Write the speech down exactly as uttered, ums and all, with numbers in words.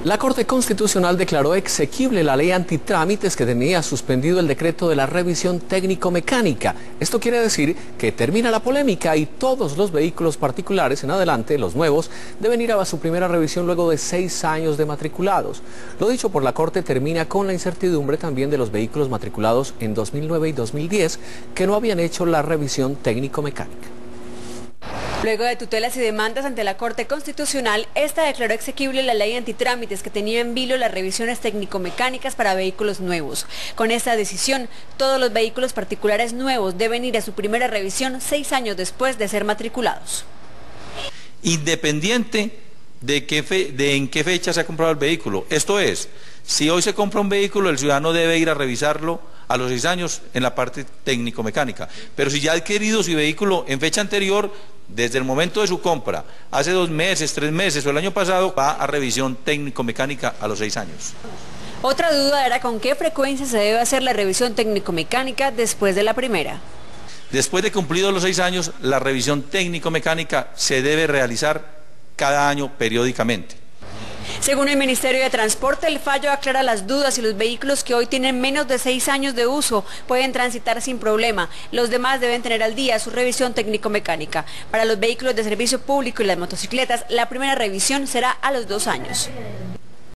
La Corte Constitucional declaró exequible la ley antitrámites que tenía suspendido el decreto de la revisión técnico-mecánica. Esto quiere decir que termina la polémica y todos los vehículos particulares en adelante, los nuevos, deben ir a su primera revisión luego de seis años de matriculados. Lo dicho por la Corte termina con la incertidumbre también de los vehículos matriculados en dos mil nueve y dos mil diez que no habían hecho la revisión técnico-mecánica. Luego de tutelas y demandas ante la Corte Constitucional, esta declaró exequible la ley antitrámites que tenía en vilo las revisiones técnico-mecánicas para vehículos nuevos. Con esta decisión, todos los vehículos particulares nuevos deben ir a su primera revisión seis años después de ser matriculados. Independiente de, qué fe, de en qué fecha se ha comprado el vehículo. Esto es, si hoy se compra un vehículo, el ciudadano debe ir a revisarlo a los seis años en la parte técnico-mecánica. Pero si ya ha adquirido su vehículo en fecha anterior, desde el momento de su compra, hace dos meses, tres meses o el año pasado, va a revisión técnico-mecánica a los seis años. Otra duda era con qué frecuencia se debe hacer la revisión técnico-mecánica después de la primera. Después de cumplidos los seis años, la revisión técnico-mecánica se debe realizar cada año periódicamente. Según el Ministerio de Transporte, el fallo aclara las dudas y los vehículos que hoy tienen menos de seis años de uso pueden transitar sin problema. Los demás deben tener al día su revisión técnico-mecánica. Para los vehículos de servicio público y las motocicletas, la primera revisión será a los dos años.